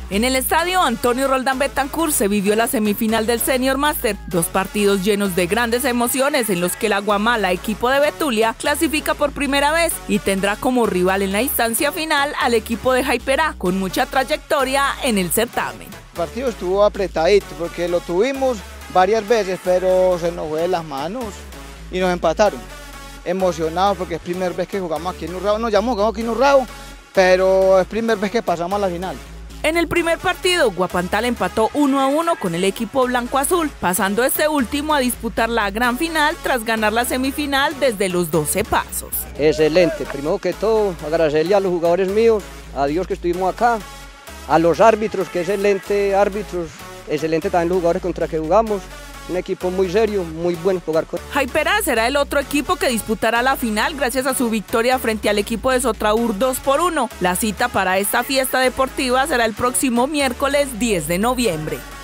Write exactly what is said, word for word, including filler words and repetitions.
En el estadio Antonio Roldán Betancourt se vivió la semifinal del Senior Master, dos partidos llenos de grandes emociones en los que el Aguamala, equipo de Betulia, clasifica por primera vez y tendrá como rival en la instancia final al equipo de Jaiperá, con mucha trayectoria en el certamen. El partido estuvo apretadito porque lo tuvimos varias veces, pero se nos fue de las manos y nos empataron. Emocionados porque es primera vez que jugamos aquí en Urrao, nos llamamos jugamos aquí en Urrao, pero es primera vez que pasamos a la final. En el primer partido, Guapantal empató uno a uno con el equipo blanco-azul, pasando este último a disputar la gran final tras ganar la semifinal desde los doce pasos. Excelente, primero que todo agradecerle a los jugadores míos, a Dios que estuvimos acá, a los árbitros, que excelente árbitros, excelente también los jugadores contra que jugamos. Un equipo muy serio, muy bueno jugar con. Jaiperá será el otro equipo que disputará la final gracias a su victoria frente al equipo de Sotraur dos por uno. La cita para esta fiesta deportiva será el próximo miércoles diez de noviembre.